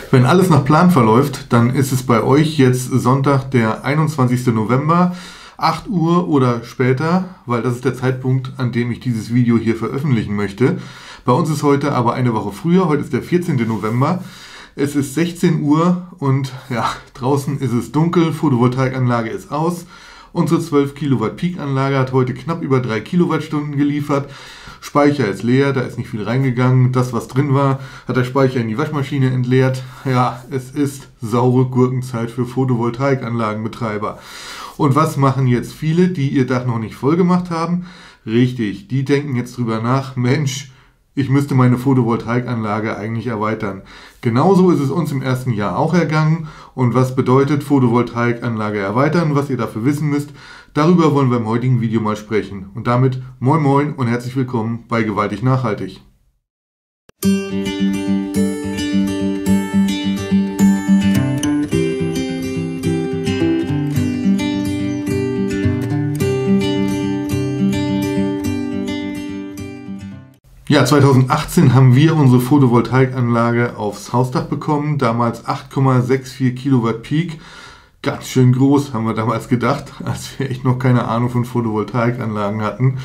Wenn alles nach Plan verläuft, dann ist es bei euch jetzt Sonntag, der 21. November, 8 Uhr oder später, weil das ist der Zeitpunkt, an dem ich dieses Video hier veröffentlichen möchte. Bei uns ist heute aber eine Woche früher, heute ist der 14. November. Es ist 16 Uhr und ja, draußen ist es dunkel, Photovoltaikanlage ist aus. Unsere 12 Kilowatt Peak-Anlage hat heute knapp über 3 Kilowattstunden geliefert. Speicher ist leer, da ist nicht viel reingegangen. Das, was drin war, hat der Speicher in die Waschmaschine entleert. Ja, es ist saure Gurkenzeit für Photovoltaikanlagenbetreiber. Und was machen jetzt viele, die ihr Dach noch nicht voll gemacht haben? Richtig, die denken jetzt drüber nach, Mensch, ich müsste meine Photovoltaikanlage eigentlich erweitern. Genauso ist es uns im ersten Jahr auch ergangen. Und was bedeutet Photovoltaikanlage erweitern, was ihr dafür wissen müsst, darüber wollen wir im heutigen Video mal sprechen. Und damit moin moin und herzlich willkommen bei Gewaltig Nachhaltig. Ja, 2018 haben wir unsere Photovoltaikanlage aufs Hausdach bekommen, damals 8,64 Kilowatt Peak. Ganz schön groß, haben wir damals gedacht, als wir echt noch keine Ahnung von Photovoltaikanlagen hatten.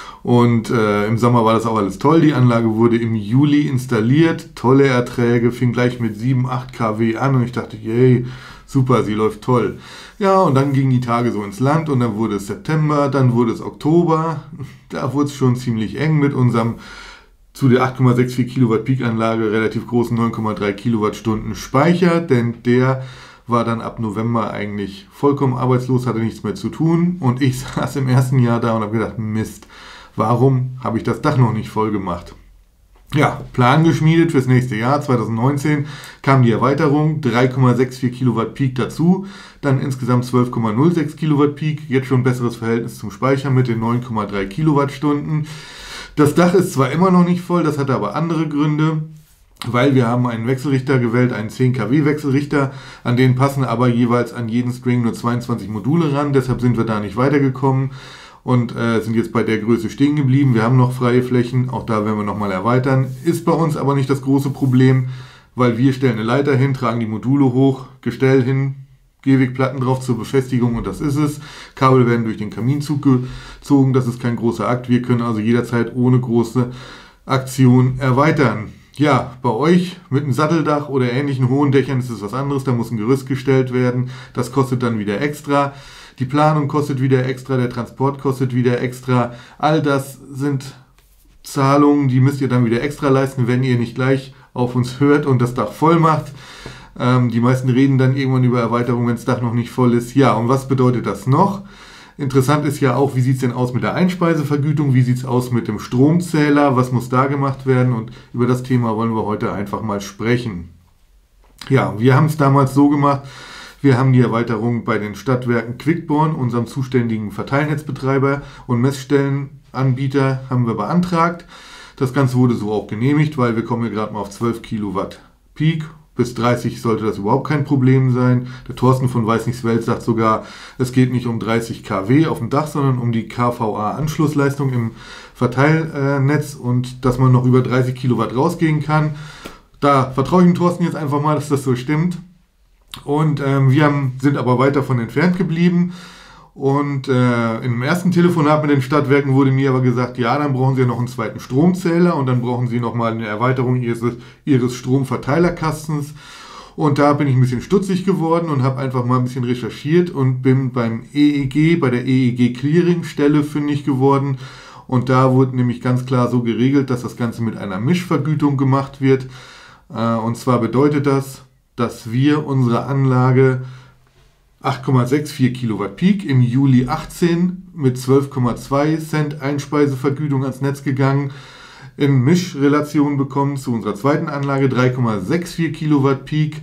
Und im Sommer war das auch alles toll. Die Anlage wurde im Juli installiert, tolle Erträge, fing gleich mit 7, 8 kW an und ich dachte, yay, super, sie läuft toll. Ja, und dann gingen die Tage so ins Land und dann wurde es September, dann wurde es Oktober. Da wurde es schon ziemlich eng mit unserem zu der 8,64 Kilowatt Peak-Anlage relativ großen 9,3 Kilowattstunden Speicher, denn der war dann ab November eigentlich vollkommen arbeitslos, hatte nichts mehr zu tun und ich saß im ersten Jahr da und habe gedacht, Mist, warum habe ich das Dach noch nicht voll gemacht? Ja, Plan geschmiedet fürs nächste Jahr, 2019 kam die Erweiterung, 3,64 Kilowatt Peak dazu, dann insgesamt 12,06 Kilowatt Peak, jetzt schon besseres Verhältnis zum Speicher mit den 9,3 Kilowattstunden. Das Dach ist zwar immer noch nicht voll, das hatte aber andere Gründe, weil wir haben einen Wechselrichter gewählt, einen 10 kW Wechselrichter, an den passen aber jeweils an jeden String nur 22 Module ran, deshalb sind wir da nicht weitergekommen und sind jetzt bei der Größe stehen geblieben. Wir haben noch freie Flächen, auch da werden wir nochmal erweitern, ist bei uns aber nicht das große Problem, weil wir stellen eine Leiter hin, tragen die Module hoch, Gestell hin, Gehwegplatten drauf zur Befestigung und das ist es. Kabel werden durch den Kaminzug gezogen, das ist kein großer Akt. Wir können also jederzeit ohne große Aktion erweitern. Ja, bei euch mit einem Satteldach oder ähnlichen hohen Dächern ist es was anderes, da muss ein Gerüst gestellt werden, das kostet dann wieder extra. Die Planung kostet wieder extra, der Transport kostet wieder extra. All das sind Zahlungen, die müsst ihr dann wieder extra leisten, wenn ihr nicht gleich auf uns hört und das Dach voll macht. Die meisten reden dann irgendwann über Erweiterung, wenn das Dach noch nicht voll ist. Ja, und was bedeutet das noch? Interessant ist ja auch, wie sieht es denn aus mit der Einspeisevergütung, wie sieht es aus mit dem Stromzähler, was muss da gemacht werden? Und über das Thema wollen wir heute einfach mal sprechen. Ja, wir haben es damals so gemacht, wir haben die Erweiterung bei den Stadtwerken Quickborn, unserem zuständigen Verteilnetzbetreiber und Messstellenanbieter, haben wir beantragt. Das Ganze wurde so auch genehmigt, weil wir kommen hier gerade mal auf 12 Kilowatt Peak. Bis 30 sollte das überhaupt kein Problem sein. Der Thorsten von Weiß nichts Welt sagt sogar, es geht nicht um 30 kW auf dem Dach, sondern um die KVA-Anschlussleistung im Verteilnetz und dass man noch über 30 Kilowatt rausgehen kann. Da vertraue ich dem Thorsten jetzt einfach mal, dass das so stimmt. Und wir sind aber weit davon entfernt geblieben. Und im ersten Telefonat mit den Stadtwerken wurde mir aber gesagt, ja, dann brauchen Sie ja noch einen zweiten Stromzähler und dann brauchen Sie nochmal eine Erweiterung Ihres Stromverteilerkastens. Und da bin ich ein bisschen stutzig geworden und habe einfach mal ein bisschen recherchiert und bin beim EEG, bei der EEG Clearing Stelle fündig geworden. Und da wurde nämlich ganz klar so geregelt, dass das Ganze mit einer Mischvergütung gemacht wird. Und zwar bedeutet das, dass wir unsere Anlage 8,64 Kilowatt Peak im Juli 18 mit 12,2 Cent Einspeisevergütung ans Netz gegangen, in Mischrelation bekommen zu unserer zweiten Anlage 3,64 Kilowatt Peak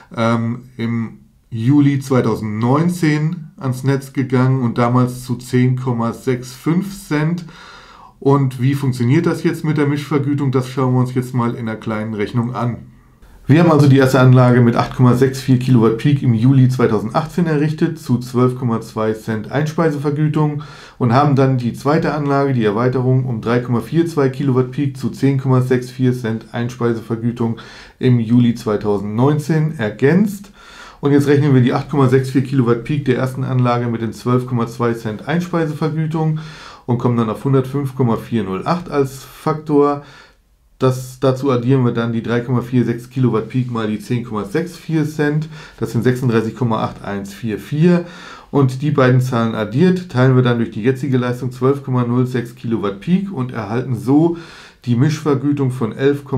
im Juli 2019 ans Netz gegangen und damals zu 10,65 Cent. Und wie funktioniert das jetzt mit der Mischvergütung? Das schauen wir uns jetzt mal in einer kleinen Rechnung an. Wir haben also die erste Anlage mit 8,64 Kilowatt Peak im Juli 2018 errichtet zu 12,2 Cent Einspeisevergütung und haben dann die zweite Anlage, die Erweiterung um 3,42 Kilowatt Peak zu 10,64 Cent Einspeisevergütung im Juli 2019 ergänzt. Und jetzt rechnen wir die 8,64 Kilowatt Peak der ersten Anlage mit den 12,2 Cent Einspeisevergütung und kommen dann auf 105,408 als Faktor. Dazu addieren wir dann die 3,46 Kilowatt Peak mal die 10,64 Cent, das sind 36,8144 und die beiden Zahlen addiert, teilen wir dann durch die jetzige Leistung 12,06 Kilowatt Peak und erhalten so die Mischvergütung von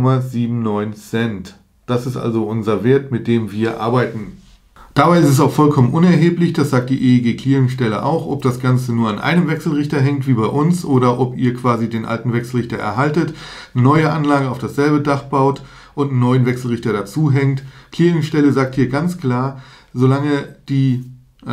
11,79 Cent. Das ist also unser Wert, mit dem wir arbeiten. Dabei ist es auch vollkommen unerheblich, das sagt die EEG-Clearingstelle auch, ob das Ganze nur an einem Wechselrichter hängt wie bei uns oder ob ihr quasi den alten Wechselrichter erhaltet, eine neue Anlage auf dasselbe Dach baut und einen neuen Wechselrichter dazu hängt. Clearingstelle sagt hier ganz klar, solange die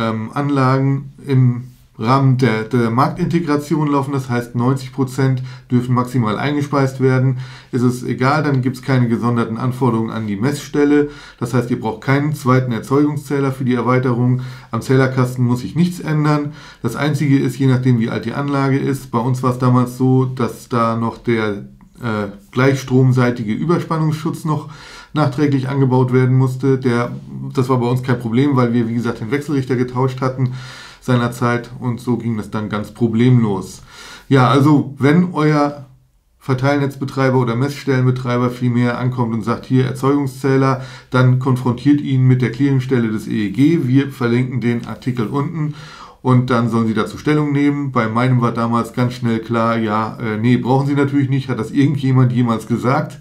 Anlagen im Rahmen der Marktintegration laufen, das heißt 90% dürfen maximal eingespeist werden, ist es egal, dann gibt es keine gesonderten Anforderungen an die Messstelle, das heißt ihr braucht keinen zweiten Erzeugungszähler für die Erweiterung, am Zählerkasten muss sich nichts ändern, das einzige ist, je nachdem wie alt die Anlage ist, bei uns war es damals so, dass da noch der gleichstromseitige Überspannungsschutz noch nachträglich angebaut werden musste, das war bei uns kein Problem, weil wir wie gesagt den Wechselrichter getauscht hatten seinerzeit und so ging das dann ganz problemlos. Ja, also wenn euer Verteilnetzbetreiber oder Messstellenbetreiber vielmehr ankommt und sagt, hier Erzeugungszähler, dann konfrontiert ihn mit der Clearingstelle des EEG. Wir verlinken den Artikel unten und dann sollen sie dazu Stellung nehmen. Bei meinem war damals ganz schnell klar, ja, nee, brauchen sie natürlich nicht, hat das irgendjemand jemals gesagt.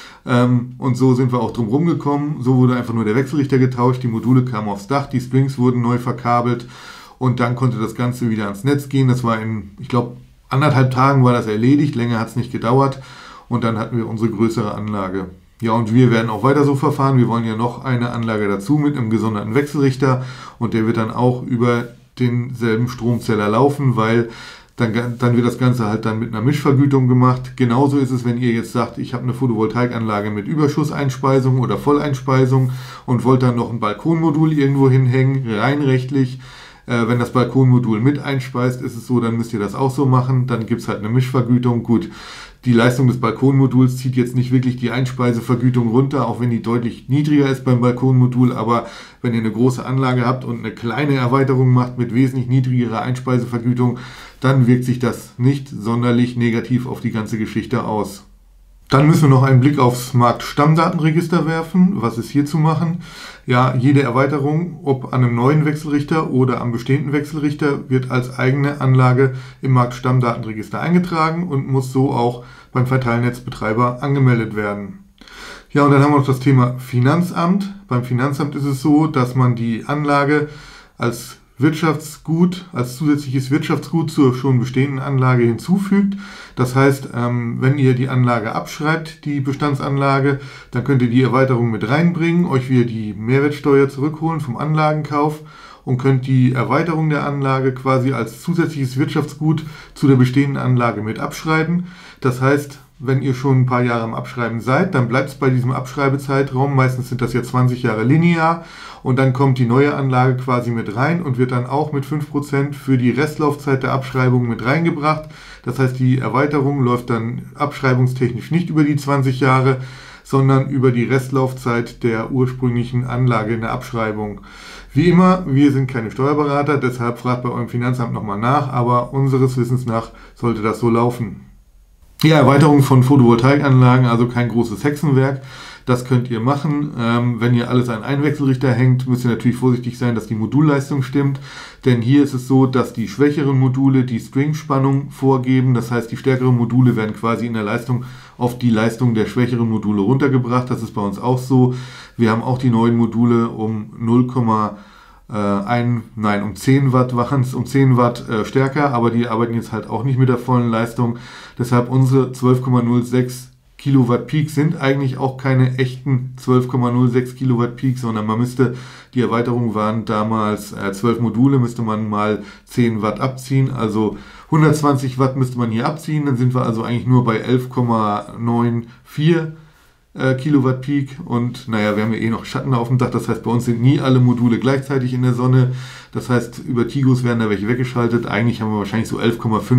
Und so sind wir auch drum rumgekommen. So wurde einfach nur der Wechselrichter getauscht, die Module kamen aufs Dach, die Strings wurden neu verkabelt. Und dann konnte das Ganze wieder ans Netz gehen. Das war ich glaube, 1,5 Tagen war das erledigt. Länger hat es nicht gedauert. Und dann hatten wir unsere größere Anlage. Ja, und wir werden auch weiter so verfahren. Wir wollen ja noch eine Anlage dazu mit einem gesonderten Wechselrichter. Und der wird dann auch über denselben Stromzähler laufen, weil dann wird das Ganze halt dann mit einer Mischvergütung gemacht. Genauso ist es, wenn ihr jetzt sagt, ich habe eine Photovoltaikanlage mit Überschusseinspeisung oder Volleinspeisung und wollt dann noch ein Balkonmodul irgendwo hinhängen, rein rechtlich. Wenn das Balkonmodul mit einspeist, ist es so, dann müsst ihr das auch so machen. Dann gibt es halt eine Mischvergütung. Gut, die Leistung des Balkonmoduls zieht jetzt nicht wirklich die Einspeisevergütung runter, auch wenn die deutlich niedriger ist beim Balkonmodul. Aber wenn ihr eine große Anlage habt und eine kleine Erweiterung macht mit wesentlich niedrigerer Einspeisevergütung, dann wirkt sich das nicht sonderlich negativ auf die ganze Geschichte aus. Dann müssen wir noch einen Blick aufs Marktstammdatenregister werfen. Was ist hier zu machen? Ja, jede Erweiterung, ob an einem neuen Wechselrichter oder am bestehenden Wechselrichter, wird als eigene Anlage im Marktstammdatenregister eingetragen und muss so auch beim Verteilnetzbetreiber angemeldet werden. Ja, und dann haben wir noch das Thema Finanzamt. Beim Finanzamt ist es so, dass man die Anlage als Wirtschaftsgut, als zusätzliches Wirtschaftsgut zur schon bestehenden Anlage hinzufügt. Das heißt, wenn ihr die Anlage abschreibt, die Bestandsanlage, dann könnt ihr die Erweiterung mit reinbringen, euch wieder die Mehrwertsteuer zurückholen vom Anlagenkauf und könnt die Erweiterung der Anlage quasi als zusätzliches Wirtschaftsgut zu der bestehenden Anlage mit abschreiben. Das heißt, wenn ihr schon ein paar Jahre am Abschreiben seid, dann bleibt es bei diesem Abschreibezeitraum. Meistens sind das ja 20 Jahre linear. Und dann kommt die neue Anlage quasi mit rein und wird dann auch mit 5% für die Restlaufzeit der Abschreibung mit reingebracht. Das heißt, die Erweiterung läuft dann abschreibungstechnisch nicht über die 20 Jahre, sondern über die Restlaufzeit der ursprünglichen Anlage in der Abschreibung. Wie immer, wir sind keine Steuerberater, deshalb fragt bei eurem Finanzamt nochmal nach, aber unseres Wissens nach sollte das so laufen. Ja, Erweiterung von Photovoltaikanlagen, also kein großes Hexenwerk. Das könnt ihr machen. Wenn ihr alles an einen Wechselrichter hängt, müsst ihr natürlich vorsichtig sein, dass die Modulleistung stimmt. Denn hier ist es so, dass die schwächeren Module die Stringspannung vorgeben. Das heißt, die stärkeren Module werden quasi in der Leistung auf die Leistung der schwächeren Module runtergebracht. Das ist bei uns auch so. Wir haben auch die neuen Module um 10 Watt waren es, um 10 Watt stärker, aber die arbeiten jetzt halt auch nicht mit der vollen Leistung. Deshalb unsere 12,06 Kilowatt Peak sind eigentlich auch keine echten 12,06 Kilowatt Peak, sondern die Erweiterung waren damals 12 Module, müsste man mal 10 Watt abziehen, also 120 Watt müsste man hier abziehen, dann sind wir also eigentlich nur bei 11,94 Kilowatt Peak und naja, wir haben ja eh noch Schatten auf dem Dach, das heißt bei uns sind nie alle Module gleichzeitig in der Sonne, das heißt über Tigos werden da welche weggeschaltet, eigentlich haben wir wahrscheinlich so 11,5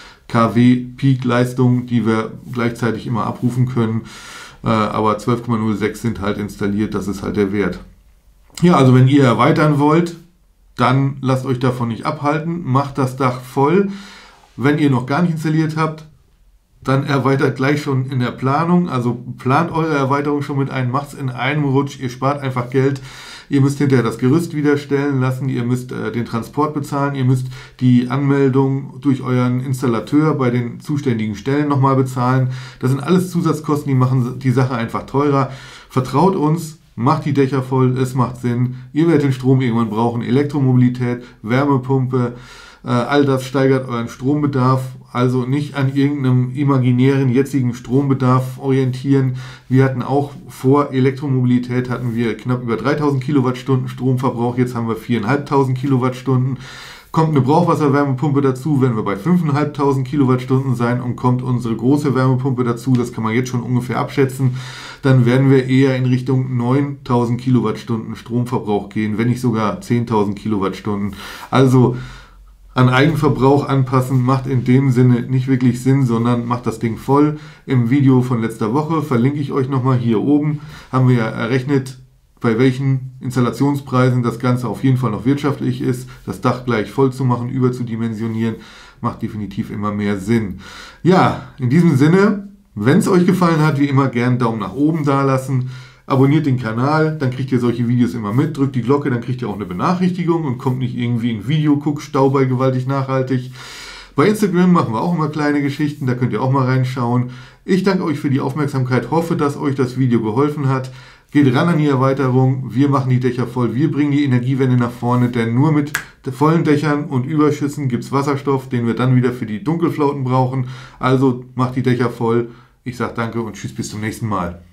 kW Peak Leistung, die wir gleichzeitig immer abrufen können, aber 12,06 sind halt installiert, das ist halt der Wert. Ja, also wenn ihr erweitern wollt, dann lasst euch davon nicht abhalten, macht das Dach voll. Wenn ihr noch gar nicht installiert habt, dann erweitert gleich schon in der Planung, also plant eure Erweiterung schon mit ein, macht es in einem Rutsch, ihr spart einfach Geld, ihr müsst hinterher das Gerüst wieder stellen lassen, ihr müsst den Transport bezahlen, ihr müsst die Anmeldung durch euren Installateur bei den zuständigen Stellen nochmal bezahlen. Das sind alles Zusatzkosten, die machen die Sache einfach teurer. Vertraut uns, macht die Dächer voll, es macht Sinn, ihr werdet den Strom irgendwann brauchen, Elektromobilität, Wärmepumpe, all das steigert euren Strombedarf, also nicht an irgendeinem imaginären jetzigen Strombedarf orientieren. Wir hatten auch vor Elektromobilität hatten wir knapp über 3000 Kilowattstunden Stromverbrauch, jetzt haben wir 4500 Kilowattstunden. Kommt eine Brauchwasserwärmepumpe dazu, werden wir bei 5500 Kilowattstunden sein und kommt unsere große Wärmepumpe dazu, das kann man jetzt schon ungefähr abschätzen, dann werden wir eher in Richtung 9000 Kilowattstunden Stromverbrauch gehen, wenn nicht sogar 10.000 Kilowattstunden. Also an Eigenverbrauch anpassen macht in dem Sinne nicht wirklich Sinn, sondern macht das Ding voll. Im Video von letzter Woche verlinke ich euch nochmal hier oben, haben wir ja errechnet, bei welchen Installationspreisen das Ganze auf jeden Fall noch wirtschaftlich ist. Das Dach gleich voll zu machen, überzudimensionieren, macht definitiv immer mehr Sinn. Ja, in diesem Sinne, wenn es euch gefallen hat, wie immer gern einen Daumen nach oben da lassen. Abonniert den Kanal, dann kriegt ihr solche Videos immer mit. Drückt die Glocke, dann kriegt ihr auch eine Benachrichtigung und kommt nicht irgendwie in Video, guckt Stau bei gewaltig nachhaltig. Bei Instagram machen wir auch immer kleine Geschichten, da könnt ihr auch mal reinschauen. Ich danke euch für die Aufmerksamkeit, hoffe, dass euch das Video geholfen hat. Geht ran an die Erweiterung, wir machen die Dächer voll, wir bringen die Energiewende nach vorne, denn nur mit vollen Dächern und Überschüssen gibt es Wasserstoff, den wir dann wieder für die Dunkelflauten brauchen. Also macht die Dächer voll. Ich sage danke und tschüss, bis zum nächsten Mal.